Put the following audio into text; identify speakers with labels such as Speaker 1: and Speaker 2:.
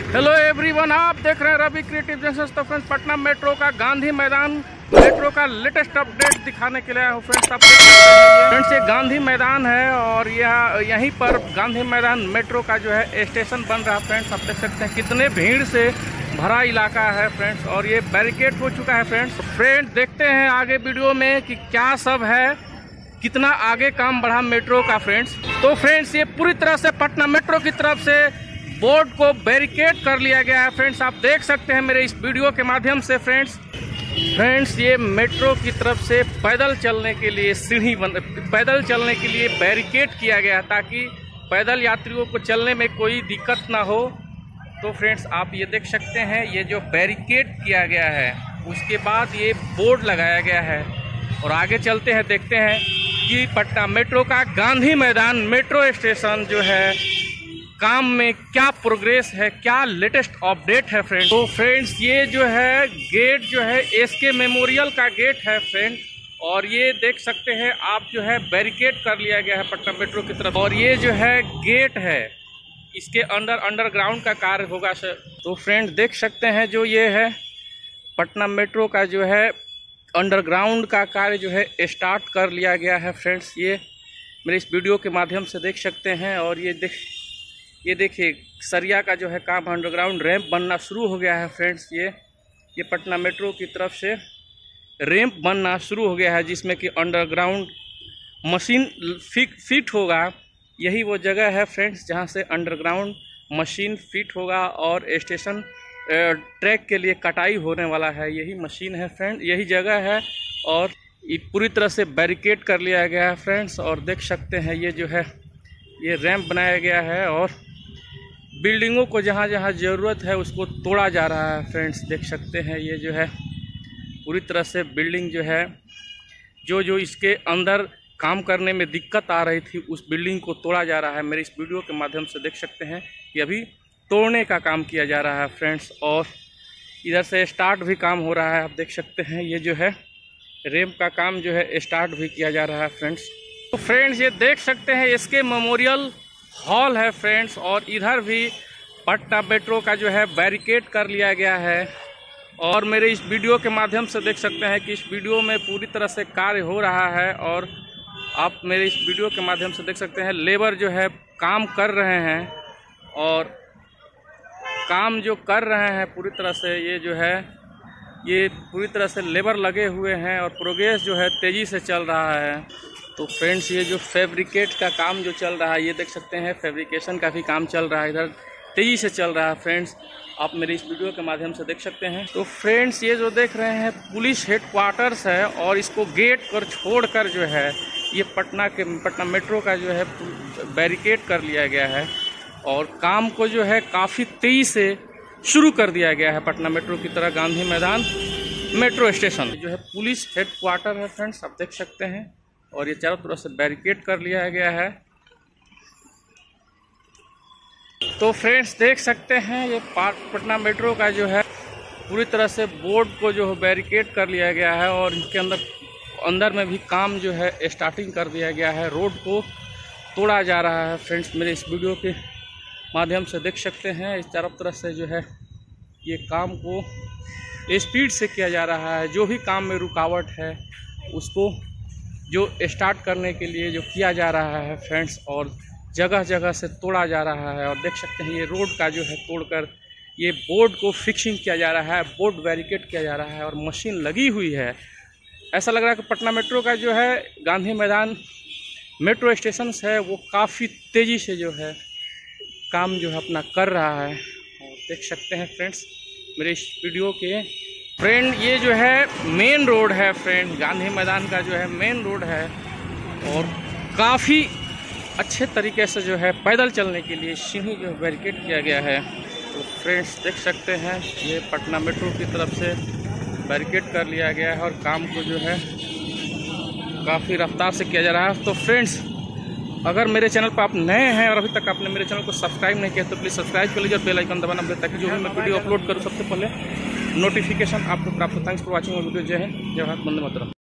Speaker 1: Hello everyone, आप देख रहे हैं रवि क्रिएटिव जंक्शन। तो फ्रेंड्स, पटना मेट्रो का गांधी मैदान मेट्रो का लेटेस्ट अपडेट दिखाने के लिए आया हूँ। फ्रेंड्स, आप देख सकते हैं फ्रेंड्स, ये गांधी मैदान है और यहीं पर गांधी मैदान मेट्रो का जो है स्टेशन बन रहा है। फ्रेंड्स, आप देख सकते हैं कितने भीड़ से भरा इलाका है फ्रेंड्स, और ये बैरिकेड हो चुका है फ्रेंड्स। देखते हैं आगे वीडियो में कि क्या सब है, कितना आगे काम बढ़ा मेट्रो का फ्रेंड्स। तो फ्रेंड्स, ये पूरी तरह से पटना मेट्रो की तरफ से बोर्ड को बैरिकेड कर लिया गया है। फ्रेंड्स, आप देख सकते हैं मेरे इस वीडियो के माध्यम से फ्रेंड्स, ये मेट्रो की तरफ से पैदल चलने के लिए पैदल चलने के लिए बैरिकेड किया गया है, ताकि पैदल यात्रियों को चलने में कोई दिक्कत ना हो। तो फ्रेंड्स, आप ये देख सकते हैं, ये जो बैरिकेड किया गया है उसके बाद ये बोर्ड लगाया गया है। और आगे चलते हैं, देखते हैं कि पटना मेट्रो का गांधी मैदान मेट्रो स्टेशन जो है काम में क्या प्रोग्रेस है, क्या लेटेस्ट अपडेट है फ्रेंड्स। तो फ्रेंड्स, ये जो है गेट जो है एसके मेमोरियल का गेट है फ्रेंड, और ये देख सकते हैं आप जो है बैरिकेड कर लिया गया है पटना मेट्रो की तरफ। और ये जो है गेट है, इसके अंडरग्राउंड का कार्य होगा सर। तो फ्रेंड्स, देख सकते हैं जो ये है पटना मेट्रो का जो है अंडरग्राउंड का कार्य जो है स्टार्ट कर लिया गया है फ्रेंड्स। ये मेरे इस वीडियो के माध्यम से देख सकते हैं। और ये देखिए सरिया का जो है काम, अंडरग्राउंड रैंप बनना शुरू हो गया है फ्रेंड्स। ये पटना मेट्रो की तरफ से रैंप बनना शुरू हो गया है, जिसमें कि अंडरग्राउंड मशीन फिट होगा। यही वो जगह है फ्रेंड्स जहां से अंडरग्राउंड मशीन फिट होगा और स्टेशन ट्रैक के लिए कटाई होने वाला है। यही मशीन है फ्रेंड, यही जगह है। और ये पूरी तरह से बैरिकेड कर लिया गया है फ्रेंड्स। और देख सकते हैं ये जो है ये रैंप बनाया गया है, और बिल्डिंगों को जहाँ जहाँ ज़रूरत है उसको तोड़ा जा रहा है फ्रेंड्स। देख सकते हैं ये जो है पूरी तरह से बिल्डिंग जो है जो इसके अंदर काम करने में दिक्कत आ रही थी, उस बिल्डिंग को तोड़ा जा रहा है। मेरे इस वीडियो के माध्यम से देख सकते हैं कि अभी तोड़ने का काम किया जा रहा है फ्रेंड्स। और इधर से स्टार्ट भी काम हो रहा है। आप देख सकते हैं ये जो है रैंप का काम जो है स्टार्ट भी किया जा रहा है फ्रेंड्स। तो फ्रेंड्स, ये देख सकते हैं इसके मेमोरियल हॉल है फ्रेंड्स, और इधर भी पटना मेट्रो का जो है बैरिकेड कर लिया गया है। और मेरे इस वीडियो के माध्यम से देख सकते हैं कि इस वीडियो में पूरी तरह से कार्य हो रहा है। और आप मेरे इस वीडियो के माध्यम से देख सकते हैं लेबर जो है काम कर रहे हैं, और काम जो कर रहे हैं पूरी तरह से ये पूरी तरह से लेबर लगे हुए हैं, और प्रोग्रेस जो है तेज़ी से चल रहा है। तो फ्रेंड्स, ये जो फैब्रिकेट का काम जो चल रहा है, ये देख सकते हैं फैब्रिकेशन का भी काम चल रहा है, इधर तेज़ी से चल रहा है फ्रेंड्स। आप मेरे इस वीडियो के माध्यम से देख सकते हैं। तो फ्रेंड्स, ये जो देख रहे हैं पुलिस हेडक्वार्टर्स है, और इसको गेट पर छोड़कर जो है ये पटना मेट्रो का जो है बैरिकेड कर लिया गया है, और काम को जो है काफ़ी तेज़ी से शुरू कर दिया गया है पटना मेट्रो की तरह। गांधी मैदान मेट्रो स्टेशन जो है पुलिस हेडक्वार्टर है फ्रेंड्स, आप देख सकते हैं। और ये चारों तरफ से बैरिकेड कर लिया गया है। तो फ्रेंड्स, देख सकते हैं ये पटना मेट्रो का जो है पूरी तरह से बोर्ड को जो है बैरिकेड कर लिया गया है, और इसके अंदर में भी काम जो है स्टार्टिंग कर दिया गया है। रोड को तोड़ा जा रहा है फ्रेंड्स। मेरे इस वीडियो के माध्यम से देख सकते हैं इस चारों तरफ से जो है ये काम को स्पीड से किया जा रहा है। जो भी काम में रुकावट है उसको जो स्टार्ट करने के लिए जो किया जा रहा है फ्रेंड्स, और जगह जगह से तोड़ा जा रहा है। और देख सकते हैं ये रोड का जो है तोड़कर ये बोर्ड को फिक्सिंग किया जा रहा है, बोर्ड बैरिकेड किया जा रहा है, और मशीन लगी हुई है। ऐसा लग रहा है कि पटना मेट्रो का जो है गांधी मैदान मेट्रो स्टेशन है वो काफ़ी तेज़ी से जो है काम जो है अपना कर रहा है। और देख सकते हैं फ्रेंड्स मेरे इस वीडियो के फ्रेंड, ये जो है मेन रोड है फ्रेंड, गांधी मैदान का जो है मेन रोड है, और काफ़ी अच्छे तरीके से जो है पैदल चलने के लिए सीढ़ी जो बैरिकेड किया गया है। तो फ्रेंड्स, देख सकते हैं ये पटना मेट्रो की तरफ से बैरिकेड कर लिया गया है, और काम को जो है काफ़ी रफ्तार से किया जा रहा है। तो फ्रेंड्स, अगर मेरे चैनल पर आप नए हैं और अभी तक आपने मेरे चैनल को सब्सक्राइब नहीं किया तो प्लीज़ सब्सक्राइब कर लीजिए और बेल आइकन दबाना भूलें, ताकि जो भी मैं वीडियो अपलोड करूँ सबसे पहले नोटिफिकेशन आपको प्राप्त हो। Thanks for watching video. Jai Hind, जय भारत, वंदे मातरम।